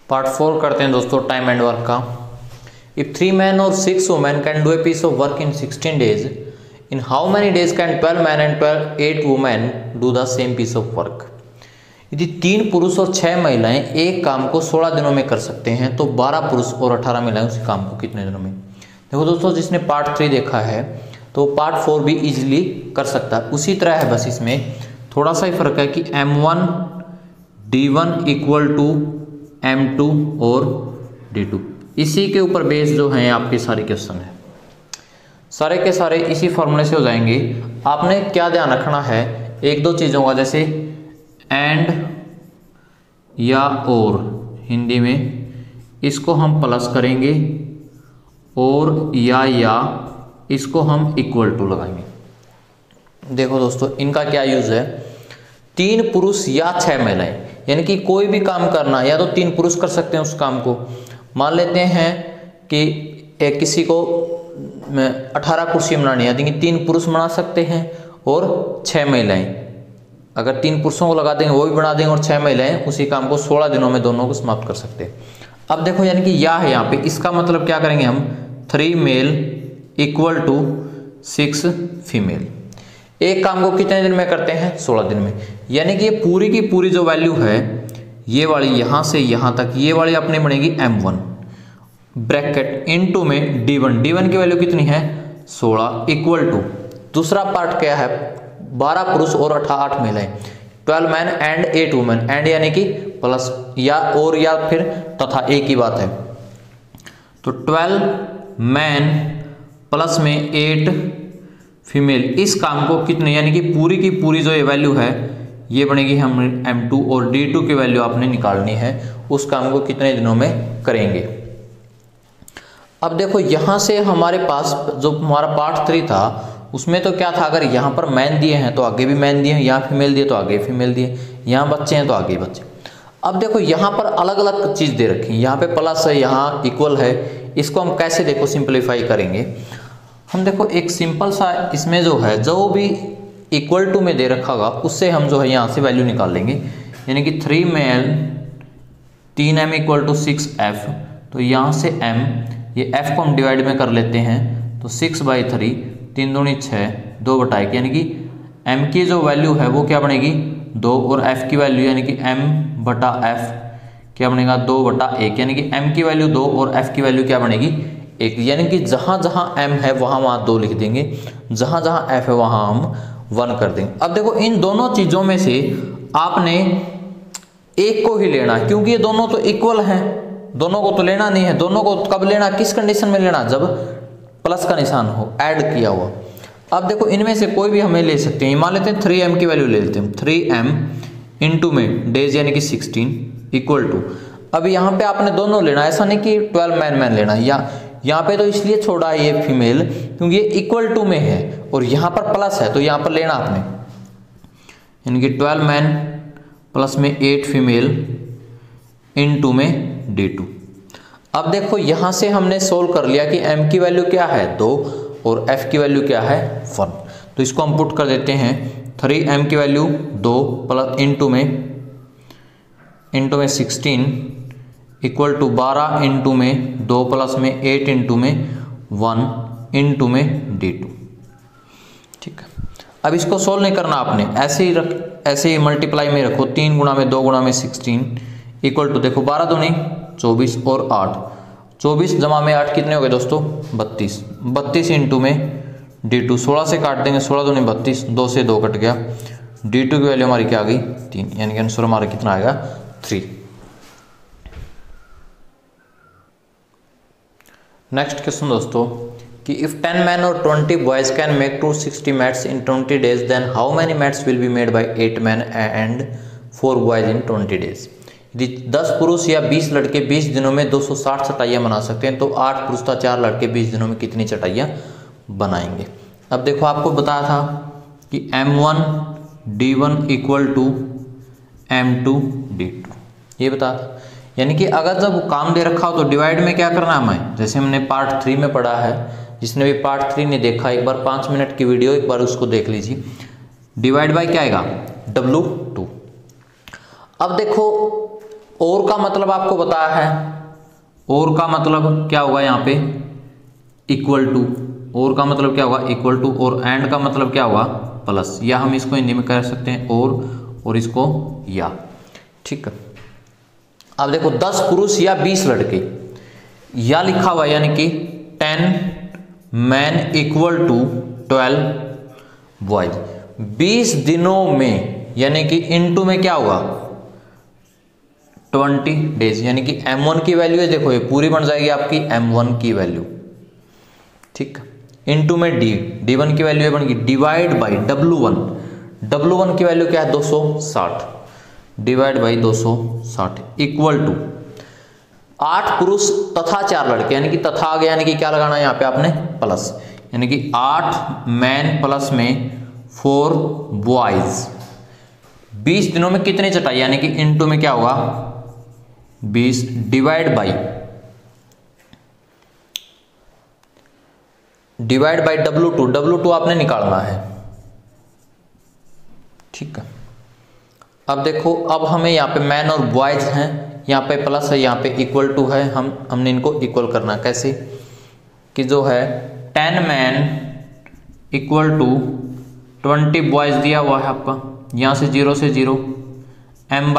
Part 4 करते हैं दोस्तों टाइम एंड वर्क का। इफ 3 men और 6 women can do a piece of work in 16 days, in how many days can 12 men and 8 women do the same piece of work? यदि 3 पुरुष और 6 महिलाएं एक काम को 16 दिनों में कर सकते हैं तो 12 पुरुष और 18 महिलाएं उस काम को कितने दिनों में? देखो दोस्तों, जिसने पार्ट 3 देखा है तो पार्ट 4 भी इजीली कर सकता है। उसी तरह है, बस इसमें थोड़ा सा ही फर्क है कि M1 D1 equal to M2 और D2, इसी के ऊपर बेस जो है आपके सारे क्वेश्चन है, सारे के सारे इसी फॉर्मूले से हो जाएंगे। आपने क्या ध्यान रखना है, एक दो चीज़ों का, जैसे एंड या और, हिंदी में इसको हम प्लस करेंगे और या इसको हम इक्वल टू लगाएंगे। देखो दोस्तों, इनका क्या यूज है, 3 पुरुष या 6 महिलाएं, यानी कि कोई भी काम करना या तो 3 पुरुष कर सकते हैं उस काम को। मान लेते हैं कि किसी को 18 कुर्सी बनानी है, यानी 3 पुरुष बना सकते हैं और 6 महिलाएं। अगर 3 पुरुषों को लगा देंगे वो भी बना देंगे और 6 महिलाएं उसी काम को 16 दिनों में दोनों को समाप्त कर सकते हैं। अब देखो, यानी कि या है यहाँ पे, इसका मतलब क्या करेंगे हम, 3 मेल इक्वल टू 6 फीमेल। एक काम को कितने दिन में करते हैं, 16 दिन में। यानी कि ये पूरी की पूरी जो वैल्यू है, ये वाली यहां से यहां तक, ये वाली अपने बनेगी M1 ब्रैकेट इनटू में D1 की वैल्यू कितनी है, 16 इक्वल टू, दूसरा पार्ट क्या है, 12 पुरुष और 8 महिलाएं, 12 मैन एंड 8 वुमेन, एंड यानी कि प्लस या और या फिर तथा एक ही बात है। तो 12 मैन प्लस में 8 फीमेल, इस काम को कितने, यानी कि पूरी की पूरी जो ये वैल्यू है ये बनेगी हम M2 और D2 की वैल्यू आपने निकालनी है, उस काम को कितने दिनों में करेंगे। अब देखो, यहां से हमारे पास जो हमारा पार्ट 3 था उसमें तो क्या था, अगर यहाँ पर मैन दिए हैं तो आगे भी मैन दिए हैं, यहाँ फीमेल दिए तो आगे फीमेल दिए, यहाँ बच्चे हैं तो आगे बच्चे। अब देखो, यहाँ पर अलग अलग चीज दे रखी है, यहाँ पे प्लस है, यहाँ इक्वल है, इसको हम कैसे देखो सिंप्लीफाई करेंगे। हम देखो एक सिंपल सा इसमें जो है, जो भी इक्वल टू में दे रखा होगा उससे हम जो है यहाँ से वैल्यू निकाल लेंगे। यानी कि 3 mail 3M equal to 6F, तो यहाँ से M, ये F को हम डिवाइड में कर लेते हैं, तो 6/3, 3 दूनी 6, 2/1, यानी कि M की जो वैल्यू है वो क्या बनेगी 2, और F की वैल्यू यानी कि M/F क्या बनेगा 2/1, यानी कि M की वैल्यू 2 और F की वैल्यू क्या बनेगी 1, यानी कि जहां जहां M है वहां 2 लिख देंगे, जहां जहां F है वहां हम 1 कर देंगे। अब देखो, इन दोनों चीजों में से आपने एक को ही लेना है, क्योंकि ये दोनों तो इक्वल हैं, दोनों को तो लेना नहीं है। दोनों को कब लेना, किस कंडीशन में लेना, जब प्लस का निशान हो, ऐड किया हुआ। अब देखो, इनमें से कोई भी हमें ले सकते हैं। मान लेते हैं 3M की वैल्यू ले लेते हैं, 3M इंटू में डेज यानी कि 16 इक्वल टू, अब यहाँ पे आपने दोनों लेना, ऐसा नहीं कि 12 मैन लेना, या यहाँ पे तो इसलिए छोड़ा है ये फीमेल क्योंकि ये इक्वल टू में है और यहाँ पर प्लस है, तो यहाँ पर लेना आपने, यानी कि 12 मैन प्लस में 8 फीमेल इनटू में D2। अब देखो, यहाँ से हमने सोल्व कर लिया कि M की वैल्यू क्या है 2 और F की वैल्यू क्या है 1, तो इसको हम पुट कर देते हैं। 3M की वैल्यू 2 प्लस इनटू में 16 इक्वल टू 12 इंटू में 2 प्लस में 8 इंटू में 1 इंटू में D2। ठीक है, अब इसको सोल्व नहीं करना आपने, ऐसे ही मल्टीप्लाई में रखो, 3 गुणा में 2 गुणा में 16 इक्वल टू, देखो 12 दूनी 24 और 8, 24 जमा में 8 कितने हो गए दोस्तों 32 इंटू में D2, 16 से काट देंगे, 16 दूनी 32, 2 से 2 कट गया, D2 की वैल्यू हमारी क्या आ गई 3, यानी कि आंसर हमारा कितना आएगा 3। नेक्स्ट क्वेश्चन दोस्तों, कि इफ 10 men और 20 boys can make 260 mats in 20 days, then how many mats will be made by 8 men and 4 boys in 20 days? यदि 10 पुरुष या 20 लड़के 20 दिनों में 260 चटाइयाँ बना सकते हैं, तो 8 पुरुष तथा 4 लड़के 20 दिनों में कितनी चटाइयाँ बनाएंगे। अब देखो, आपको बताया था कि M1 D1 equal to M2 D2, ये बताया था। यानी कि अगर जब काम दे रखा हो तो डिवाइड में क्या करना है हमें, जैसे हमने पार्ट 3 में पढ़ा है, जिसने भी पार्ट 3 नहीं देखा, एक बार 5 मिनट की वीडियो एक बार उसको देख लीजिए। डिवाइड बाय क्या आएगा W2। अब देखो, और का मतलब आपको बताया है, और का मतलब क्या होगा यहाँ पे इक्वल टू, और का मतलब क्या होगा इक्वल टू, और एंड का मतलब क्या होगा प्लस, या हम इसको हिंदी में कह सकते हैं और इसको या। ठीक है, अब देखो 10 पुरुष या 20 लड़के, या लिखा हुआ यानी कि 10 मैन इक्वल टू 12 बॉयज। 20 दिनों में यानी कि इनटू में क्या होगा 20 डेज, यानी कि m1 की वैल्यू है, देखो ये पूरी बन जाएगी आपकी m1 की वैल्यू। ठीक, इनटू में d1 की वैल्यू बनेगी डिवाइड बाई w1 की वैल्यू क्या है 260, डिवाइड बाई 260 इक्वल टू 8 पुरुष तथा 4 लड़के, यानी कि तथा आ गया, यानी कि क्या लगाना है यहाँ पे आपने प्लस, यानी कि 8 मैन प्लस में 4 बॉयज। 20 दिनों में कितनी चटाई, यानी कि इनटू में क्या होगा 20 डिवाइड बाई W2 आपने निकालना है। ठीक है, अब देखो, अब हमें यहाँ पे मैन और बॉयज हैं, यहाँ पे प्लस है, यहाँ पे इक्वल टू है, हमने इनको इक्वल करना है। कैसे कि जो है 10 मैन इक्वल टू 20 बॉयज दिया हुआ है आपका, यहाँ से 0 से 0 m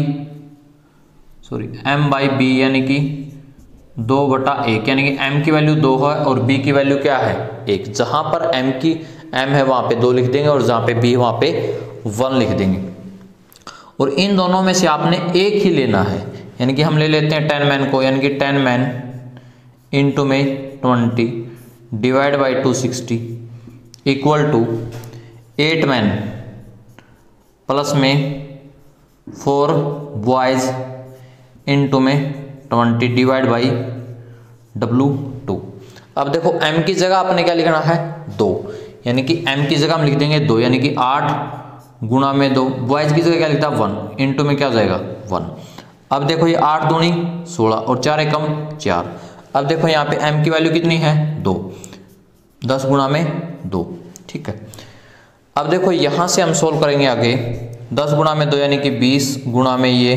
बाई बी यानी कि 2/1, यानी कि m की वैल्यू 2 है और b की वैल्यू क्या है 1। जहां पर m है वहां पे 2 लिख देंगे और जहां पे b वहां पे 1 लिख देंगे। और इन दोनों में से आपने एक ही लेना है, यानी कि हम ले लेते हैं 10 मैन को, यानी कि 10 मैन इनटू में 20 divide by 260 equal to 8 man plus में 4 बॉयज इनटू में 20 डिवाइड बाई W2। अब देखो m की जगह आपने क्या लिखना है 2, यानी कि m की जगह हम लिख देंगे 2, यानी कि 8 गुणा में 2, बॉयज की जगह क्या लिखता है 1, इनटू में क्या हो जाएगा 1। अब देखो ये 8 दूनी 16 और 4 एकम 4। अब देखो यहाँ पे m की वैल्यू कितनी है 2, 10 गुणा में 2। ठीक है, अब देखो यहाँ से हम सोल्व करेंगे आगे, 10 गुणा में 2 यानी कि 20 गुणा में ये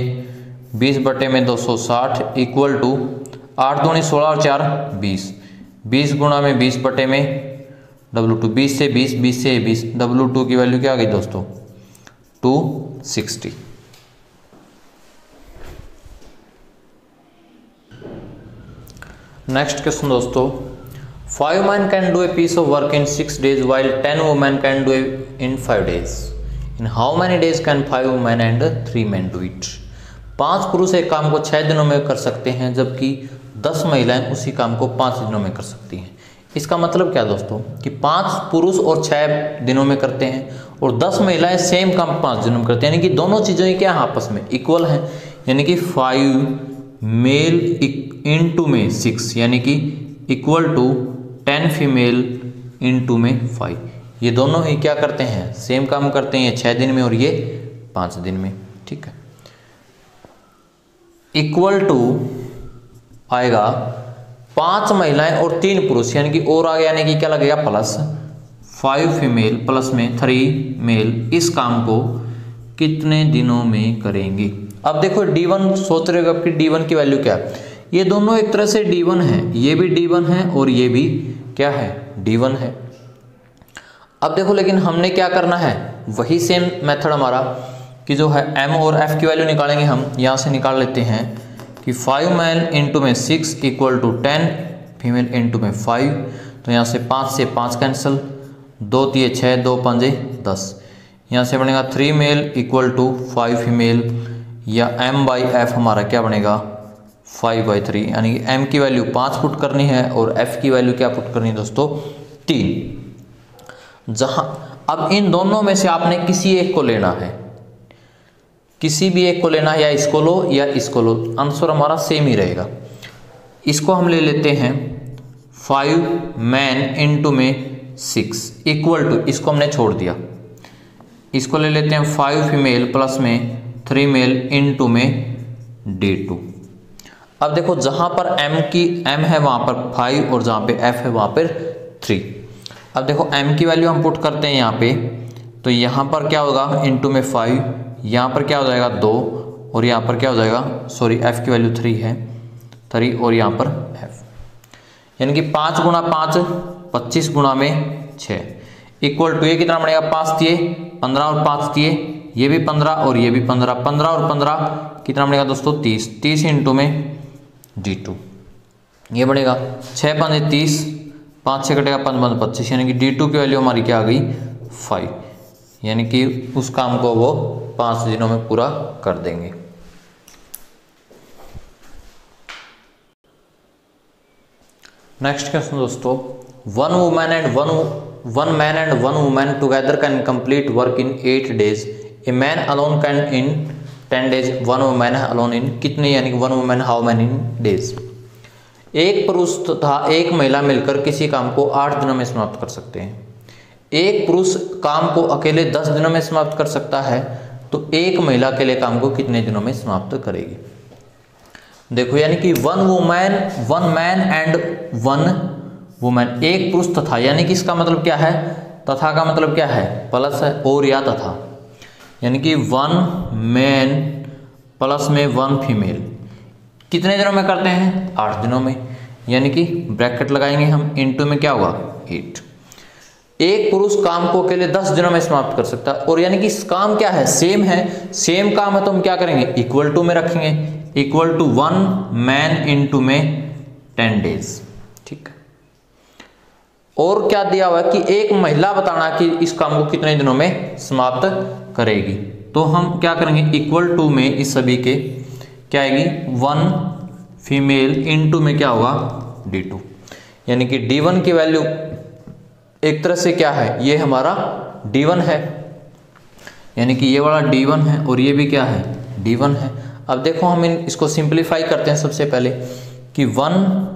20/260 इक्वल टू 8 दूनी 16 और 4 20, 20 गुणा में 20/में W2, 20 से 20, 20 से 20, W2 की वैल्यू क्या आ गई दोस्तों 260। नेक्स्ट क्वेश्चन दोस्तों, 5 men can do a piece of work in 6 days while 10 women can do it in 5 days. In how many days can 5 women and 3 men do it? 5 पुरुष एक काम को 6 दिनों में कर सकते हैं, जबकि 10 महिलाएं उसी काम को 5 दिनों में कर सकती हैं। इसका मतलब क्या दोस्तों कि 5 पुरुष और 6 दिनों में करते हैं और 10 महिलाएं सेम काम 5 दिनों में करते हैं, यानी कि दोनों चीज़ें क्या आपस में इक्वल हैं, यानी कि 5 मेल इनटू में 6, यानी कि इक्वल टू 10 फीमेल इनटू में 5। ये दोनों ही क्या करते हैं सेम काम करते हैं, ये 6 दिन में और ये 5 दिन में। ठीक है, इक्वल टू आएगा 5 महिलाएं और 3 पुरुष, यानी कि और आ गया, यानी कि क्या लगेगा प्लस 5 फीमेल प्लस में 3 मेल इस काम को कितने दिनों में करेंगे। अब देखो D1 सोच रहे हो कि D1 की वैल्यू क्या है, ये दोनों एक तरह से D1 है, ये भी D1 है और ये भी क्या है D1 है। अब देखो लेकिन हमने क्या करना है, वही सेम मेथड हमारा कि जो है M और F की वैल्यू निकालेंगे। हम यहाँ से निकाल लेते हैं कि 5 मैन इंटू में 6 इक्वल टू 10 फीमेल इंटू में 5, तो यहाँ से 5 से 5 कैंसिल, 2 3 6, 2 5 10, यहाँ से बनेगा 3 मेल इक्वल टू 5 फीमेल, या M बाई F हमारा क्या बनेगा 5/3, यानी कि M की वैल्यू 5 पुट करनी है और F की वैल्यू क्या पुट करनी है दोस्तों 3। जहां अब इन दोनों में से आपने किसी एक को लेना है, किसी भी एक को लेना है, या इसको लो या इसको लो, आंसर हमारा सेम ही रहेगा। इसको हम ले लेते हैं 5 मैन इनटू में 6 इक्वल टू, इसको हमने छोड़ दिया, इसको ले लेते हैं 5 फीमेल प्लस में 3 मेल इनटू में D2। अब देखो जहां पर M है वहां पर 5 और जहां पे F है वहां पर 3। अब देखो M की वैल्यू हम पुट करते हैं यहाँ पे, तो यहाँ पर क्या होगा इनटू में 5, यहाँ पर क्या हो जाएगा 2 और यहाँ पर क्या हो जाएगा, सॉरी f की वैल्यू 3 है, 3 और यहाँ पर f, यानी कि 5 गुणा 5 25 गुणा में 6 इक्वल टू ये कितना बनेगा, 5 दिए 15 और 5 दिए ये भी 15 और ये भी 15, 15 और 15 कितना बनेगा दोस्तों 30, 30 इंटू में d2 ये बनेगा 6 5 30, 5 6 कटेगा 5 5 25, यानी कि d2 की वैल्यू हमारी क्या आ गई 5, यानी कि उस काम को वो 5 दिनों में पूरा कर देंगे। नेक्स्ट क्वेश्चन दोस्तों, one man and one woman together can complete work in 8 days, a man alone can in 10 days, one woman alone in कितने, यानी कि one woman how many days. एक पुरुष तथा एक महिला मिलकर किसी काम को 8 दिनों में समाप्त कर सकते हैं। एक पुरुष काम को अकेले 10 दिनों में समाप्त कर सकता है, तो एक महिला अकेले काम को कितने दिनों में समाप्त करेगी। देखो यानी कि one man and one woman, एक पुरुष तथा, यानी कि इसका मतलब क्या है, तथा का मतलब क्या है प्लस है और या तथा, यानी कि वन मैन प्लस में वन फीमेल कितने दिनों में करते हैं 8 दिनों में, यानी कि ब्रैकेट लगाएंगे हम, इनटू में क्या होगा 8। एक पुरुष काम को अकेले 10 दिनों में समाप्त कर सकता है, और यानी कि इस काम क्या है सेम है, सेम काम है तो हम क्या करेंगे इक्वल टू में रखेंगे, equal to one man into में 10 days, ठीक है। और क्या दिया हुआ है कि एक महिला बताना कि इस काम को कितने दिनों में समाप्त करेगी, तो हम क्या करेंगे इक्वल टू में इस सभी के क्या आएगी वन फीमेल इनटू में क्या होगा d2, यानी कि d1 की वैल्यू एक तरह से क्या है ये हमारा d1 है, यानी कि ये वाला d1 है और ये भी क्या है d1 है। अब देखो हम इसको सिंप्लीफाई करते हैं सबसे पहले कि one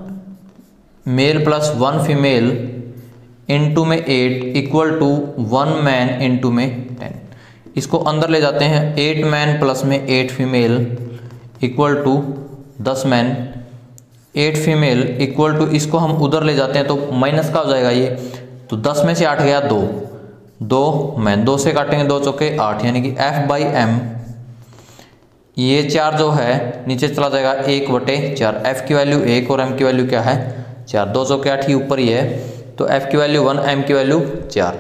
male plus one female into में 8 equal to one man into में 10, इसको अंदर ले जाते हैं 8 मैन प्लस में 8 female equal to 10 man, 8 female equal to इसको हम उधर ले जाते हैं तो माइनस का हो जाएगा ये, तो 10 में से 8 गया 2, 2 मैन 2 से काटेंगे 2 चौके 8, यानी कि f/m, ये 4 जो है नीचे चला जाएगा 1/4, f की वैल्यू 1 और m की वैल्यू क्या है 4, 2 चौके 8 ही ऊपर ही है, तो f की वैल्यू 1 m की वैल्यू 4।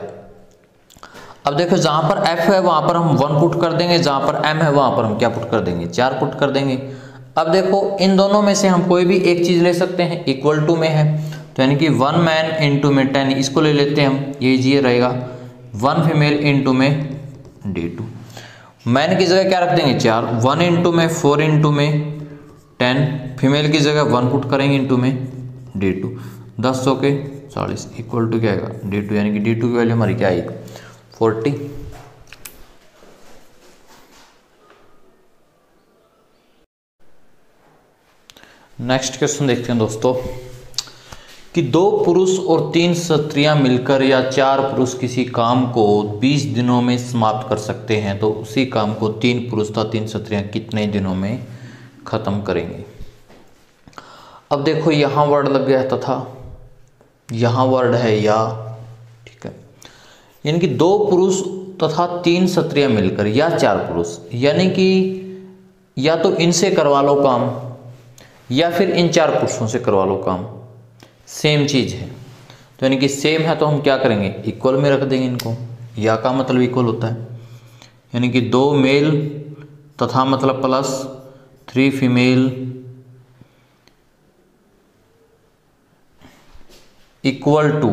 अब देखो जहां पर f है वहां पर हम 1 पुट कर देंगे, जहां पर m है वहां पर हम क्या पुट कर देंगे 4 पुट कर देंगे। अब देखो इन दोनों में से हम कोई भी एक चीज ले सकते हैं, इक्वल टू में है तो यानी कि वन मैन इनटू में 10, इसको ले लेते हैं हम, ये रहेगा वन फीमेल इनटू में d2, मैन की जगह क्या रख देंगे 4, 1 इनटू में 4 इनटू में 10, फीमेल की जगह 1 पुट करेंगे इनटू में d2, 10 चौके 40 इक्वल टू क्या आएगा d2, यानी कि d2 की वैल्यू हमारी क्या आएगी 40। नेक्स्ट क्वेश्चन देखते हैं दोस्तों कि 2 पुरुष और 3 स्त्रियां मिलकर या 4 पुरुष किसी काम को 20 दिनों में समाप्त कर सकते हैं, तो उसी काम को 3 पुरुष तथा 3 स्त्रियां कितने दिनों में खत्म करेंगे। अब देखो यहां वर्ड लग गया तथा, यहां वर्ड है या, ठीक है, यानी कि 2 पुरुष तथा 3 स्त्रियां मिलकर या 4 पुरुष, यानी कि या तो इनसे करवा लो काम या फिर इन 4 पुरुषों से करवा लो काम, सेम चीज है, तो यानी कि सेम है तो हम क्या करेंगे इक्वल में रख देंगे इनको, या का मतलब इक्वल होता है, यानी कि 2 मेल तथा मतलब plus 3 female equal to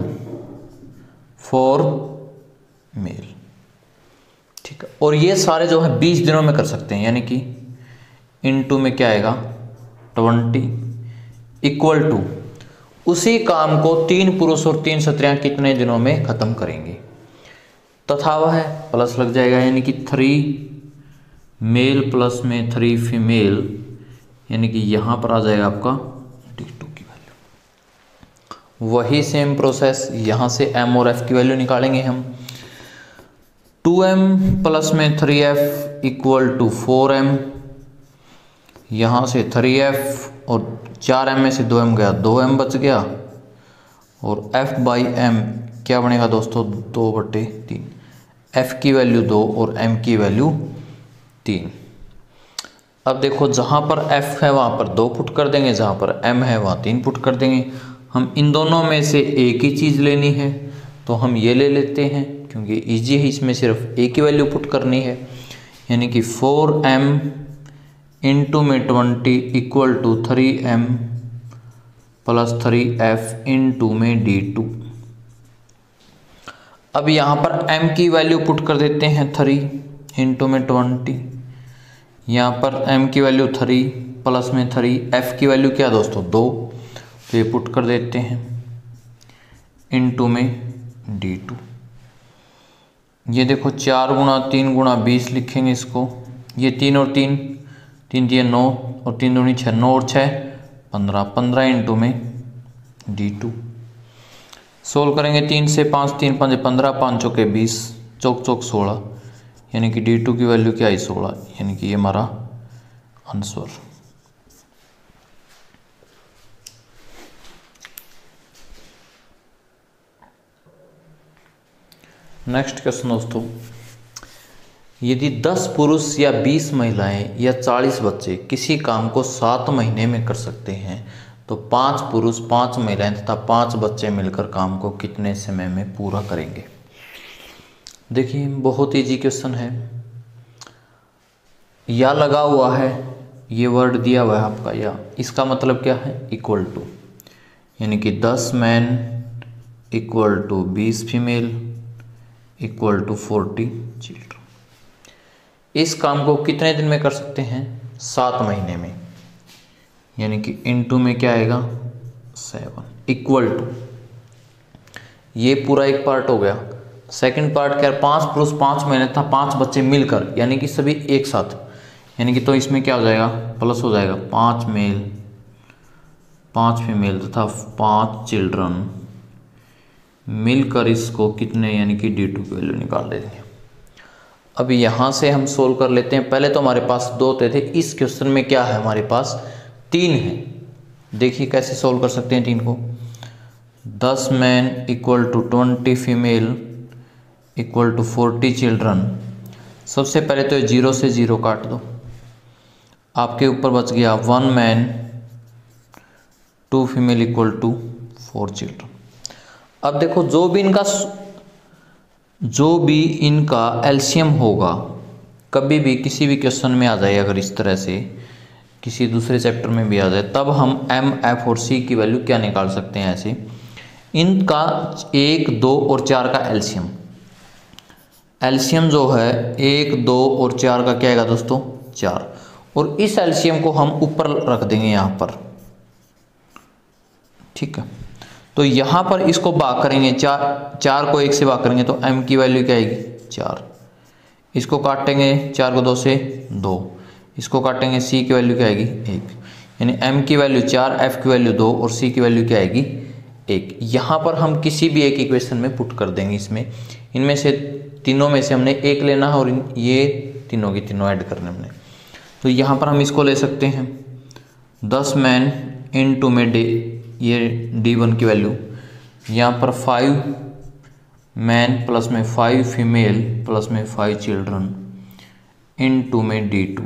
4 male, ठीक है। और ये सारे जो है 20 दिनों में कर सकते हैं, यानी कि इनटू में क्या आएगा 20 इक्वल टू उसी काम को 3 पुरुष और 3 स्त्रियां कितने दिनों में खत्म करेंगे, तथा वह है प्लस लग जाएगा, यानी कि 3 मेल प्लस में 3 फीमेल, यानी कि यहां पर आ जाएगा आपका d2 की वैल्यू। वही सेम प्रोसेस यहां से m और f की वैल्यू निकालेंगे हम, 2m प्लस में 3f इक्वल टू 4m, यहाँ से 3f और 4m में से 2m गया, 2m बच गया, और f/m क्या बनेगा दोस्तों 2/3, f की वैल्यू 2 और m की वैल्यू 3। अब देखो जहाँ पर f है वहाँ पर 2 पुट कर देंगे, जहाँ पर m है वहाँ 3 पुट कर देंगे। हम इन दोनों में से एक ही चीज़ लेनी है तो हम ये ले लेते हैं, क्योंकि ईजी है, इसमें सिर्फ एक ही वैल्यू पुट करनी है। यानी कि 4m इंटू में 20 equal to 3m plus 3f into में d2। अब यहाँ पर m की वैल्यू पुट कर देते हैं 3 इंटू में 20, यहाँ पर m की वैल्यू 3 प्लस में 3, f की वैल्यू क्या दोस्तों 2, तो ये पुट कर देते हैं इंटू में d2। ये देखो 4 गुणा 3 गुणा 20 लिखेंगे इसको, ये 3 और 3 3 दिए 9 और 3 दूनी 6, 9 और 6 15, 15 इंटू में d2। सोल्व करेंगे 3 से 5, 3 5 15, 5 चौके 20, चौक चौक 16, यानी कि d2 की वैल्यू क्या आई 16, यानी कि ये हमारा आंसर। नेक्स्ट क्वेश्चन दोस्तों, यदि 10 पुरुष या 20 महिलाएं या 40 बच्चे किसी काम को 7 महीने में कर सकते हैं तो 5 पुरुष 5 महिलाएं तथा 5 बच्चे मिलकर काम को कितने समय में पूरा करेंगे। देखिए बहुत इजी क्वेश्चन है, या लगा हुआ है, ये वर्ड दिया हुआ है आपका या, इसका मतलब क्या है इक्वल टू, यानी कि 10 man equal to 20 female equal to 40 children. इस काम को कितने दिन में कर सकते हैं 7 महीने में, यानी कि इनटू में क्या आएगा 7 इक्वल टू, ये पूरा एक पार्ट हो गया। सेकंड पार्ट क्या है 5 पुरुष 5 महिला था 5 बच्चे मिलकर, यानी कि सभी एक साथ, यानी कि तो इसमें क्या हो जाएगा प्लस हो जाएगा 5 मेल 5 फीमेल तथा 5 चिल्ड्रन मिलकर इसको कितने, यानी कि d2 की वैल्यू निकाल देंगे। अब यहाँ से हम सोल्व कर लेते हैं। पहले तो हमारे पास 2 होते थे, इस क्वेश्चन में क्या है हमारे पास 3 है। देखिए कैसे सोल्व कर सकते हैं 3 को, 10 man equal to 20 female equal to 40 children. सबसे पहले तो 0 से 0 काट दो, आपके ऊपर बच गया 1 man 2 female equal to 4 children. अब देखो जो भी इनका एलसीएम होगा, कभी भी किसी भी क्वेश्चन में आ जाए, अगर इस तरह से किसी दूसरे चैप्टर में भी आ जाए, तब हम m, f और c की वैल्यू क्या निकाल सकते हैं ऐसे, इनका 1, 2 और 4 का एलसीएम जो है 1, 2 और 4 का क्या आएगा दोस्तों 4, और इस एलसीएम को हम ऊपर रख देंगे यहाँ पर, ठीक है। तो यहाँ पर इसको भाग करेंगे, 4 को 1 से भाग करेंगे तो m की वैल्यू क्या आएगी 4, इसको काटेंगे 4 को 2 से 2, इसको काटेंगे c की वैल्यू क्या आएगी 1, यानी m की वैल्यू 4, f की वैल्यू 2 और c की वैल्यू क्या आएगी 1। यहाँ पर हम किसी भी एक इक्वेशन में पुट कर देंगे, इसमें इनमें से तीनों में से हमने एक लेना है और ये तीनों की तीनों ऐड करने हमने। तो यहाँ पर हम इसको ले सकते हैं 10 मैन इनटू में ये d1 की वैल्यू, यहाँ पर 5 मैन प्लस में 5 फीमेल प्लस में 5 चिल्ड्रन इनटू में d2।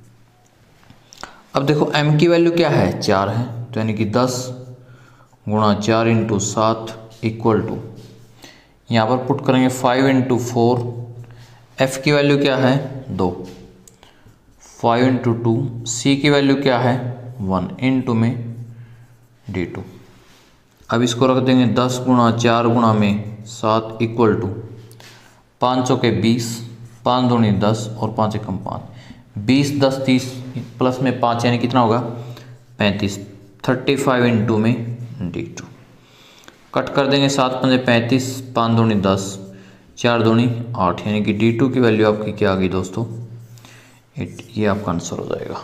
अब देखो m की वैल्यू क्या है 4 है, तो यानी कि 10 गुणा 4 इंटू 7 इक्वल टू, यहाँ पर पुट करेंगे 5 इंटू 4, f की वैल्यू क्या है 2, 5 इंटू 2, c की वैल्यू क्या है 1 इंटू में d2। अब इसको रख देंगे 10 गुणा 4 गुणा में 7 इक्वल टू 5 चौके 20, 5 दूनी 10 और 5 एकम 5, 20 10 30 प्लस में 5 यानी कितना होगा 35, 35 इंटू में d2। कट कर देंगे 7 पंजे 35, 5 दूनी 10, 4 दूनी 8, यानी कि d2 की वैल्यू आपकी क्या आ गई दोस्तों 8। ये आपका आंसर हो जाएगा।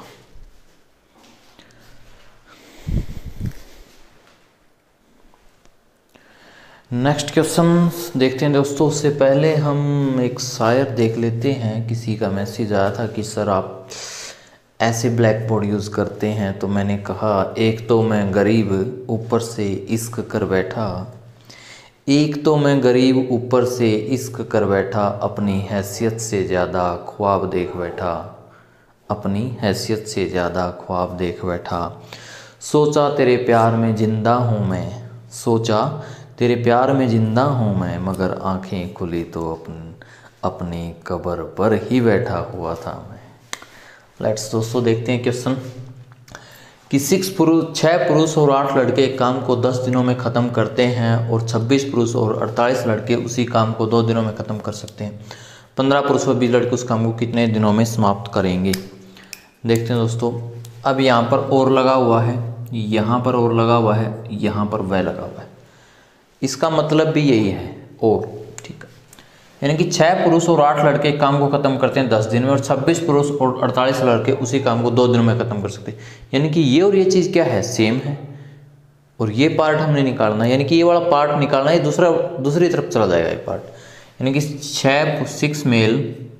नेक्स्ट क्वेश्चन देखते हैं दोस्तों। उससे पहले हम एक शायर देख लेते हैं। किसी का मैसेज आया था कि सर आप ऐसे ब्लैक बोर्ड यूज़ करते हैं, तो मैंने कहा एक तो मैं गरीब ऊपर से इश्क कर बैठा, एक तो मैं गरीब ऊपर से इश्क कर बैठा, अपनी हैसियत से ज़्यादा ख्वाब देख बैठा, अपनी हैसियत से ज़्यादा ख्वाब देख बैठा। सोचा तेरे प्यार में ज़िंदा हूँ मैं, सोचा तेरे प्यार में ज़िंदा हूँ मैं, मगर आंखें खुली तो अपनी कब्र पर ही बैठा हुआ था मैं। लेट्स दोस्तों देखते हैं क्वेश्चन कि 6 पुरुष और 8 लड़के एक काम को 10 दिनों में ख़त्म करते हैं और 26 पुरुष और 48 लड़के उसी काम को 2 दिनों में ख़त्म कर सकते हैं। 15 पुरुष और 20 लड़के उस काम को कितने दिनों में समाप्त करेंगे। देखते हैं दोस्तों, अब यहाँ पर और लगा हुआ है, यहाँ पर और लगा हुआ है, यहाँ पर वह लगा हुआ है। इसका मतलब भी यही है और, ठीक है, यानी कि 6 पुरुष और 8 लड़के एक काम को ख़त्म करते हैं 10 दिन में और 26 पुरुष और 48 लड़के उसी काम को 2 दिनों में ख़त्म कर सकते हैं। यानी कि ये और ये चीज़ क्या है, सेम है, और ये पार्ट हमने निकालना है, यानी कि ये वाला पार्ट निकालना है, दूसरी तरफ चला जाएगा ये पार्ट। यानी कि 6 मेल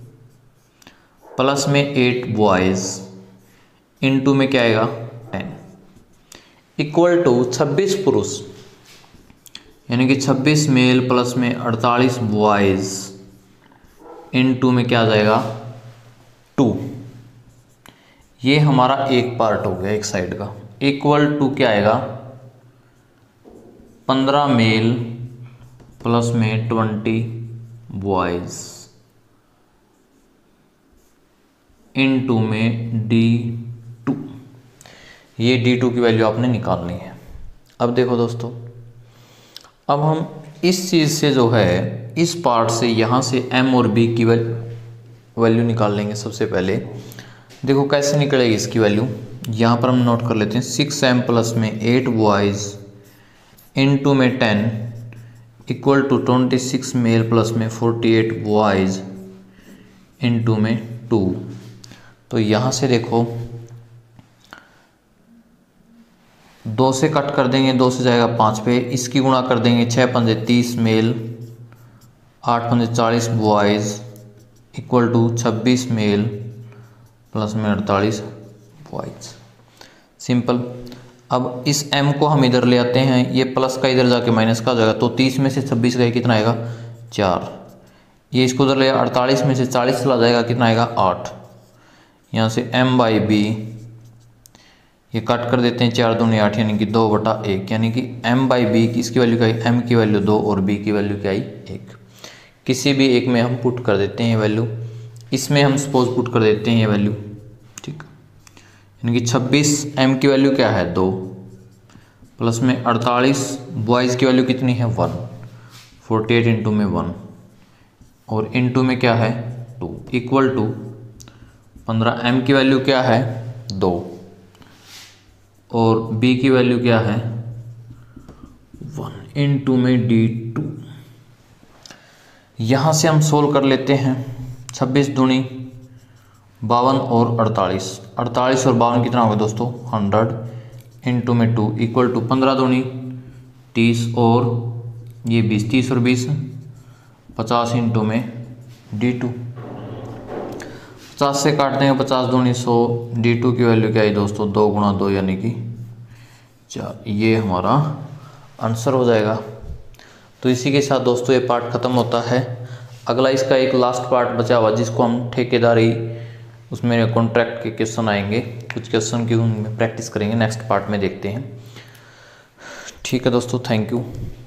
प्लस में 8 बॉयज़ इनटू में क्या आएगा 10 इक्वल टू 26 पुरुष, यानी कि 26 मेल प्लस में 48 बॉयज़ इनटू में क्या आ जाएगा 2। ये हमारा एक पार्ट हो गया एक साइड का, इक्वल टू क्या आएगा 15 मेल प्लस में 20 बॉयज़ इनटू में D2। ये D2 की वैल्यू आपने निकालनी है। अब देखो दोस्तों, अब हम इस चीज़ से जो है, इस पार्ट से यहाँ से M और B की वैल्यू निकाल लेंगे। सबसे पहले देखो कैसे निकलेगी इसकी वैल्यू, यहाँ पर हम नोट कर लेते हैं 6M प्लस में 8 बॉयज़ इनटू में 10 इक्वल टू 26 मेल प्लस में 48 बॉयज़ इनटू में 2। तो यहाँ से देखो 2 से कट कर देंगे, 2 से जाएगा 5 पे, इसकी गुणा कर देंगे 6 पंजे 30 मेल 8 पंजे 40 boys equal to 26 male plus में 48 बॉयज़। सिंपल। अब इस m को हम इधर ले आते हैं, ये प्लस का इधर जाके माइनस का हो जाएगा, तो 30 में से 26 गए कितना आएगा 4। ये इसको उधर ले 48 में से 40 चला जाएगा, कितना आएगा 8। यहाँ से m/b ये कट कर देते हैं, 4 दूनी 8 यानी कि 2/1, यानी कि m/b इसकी वैल्यू क्या आई, m की वैल्यू 2 और b की वैल्यू क्या आई 1। किसी भी एक में हम पुट कर देते हैं वैल्यू, इसमें हम सपोज पुट कर देते हैं ये वैल्यू, ठीक। यानी कि 26 m की वैल्यू क्या है 2 प्लस में 48 बॉयज़ की वैल्यू कितनी है 1, 48 इंटू में 1 और इंटू में क्या है 2 इक्वल टू 15 m की वैल्यू क्या है 2 और b की वैल्यू क्या है 1 इनटू में D2। यहाँ से हम सोल्व कर लेते हैं, 26 दूनी 52 और 48 और 52 कितना होगा दोस्तों 100 इनटू में 2 इक्वल टू 15 दूनी 30 और ये 20, 30 और 20 50 इनटू में D2। 50 से काट देंगे, 50 दूनी 100, D2 की वैल्यू क्या है दोस्तों 2 गुणा 2 यानी कि 4। ये हमारा आंसर हो जाएगा। तो इसी के साथ दोस्तों ये पार्ट ख़त्म होता है। अगला इसका एक लास्ट पार्ट बचा हुआ जिसको हम ठेकेदारी, उसमें कॉन्ट्रैक्ट के क्वेश्चन आएंगे, कुछ क्वेश्चन की उनमें प्रैक्टिस करेंगे, नेक्स्ट पार्ट में देखते हैं। ठीक है दोस्तों, थैंक यू।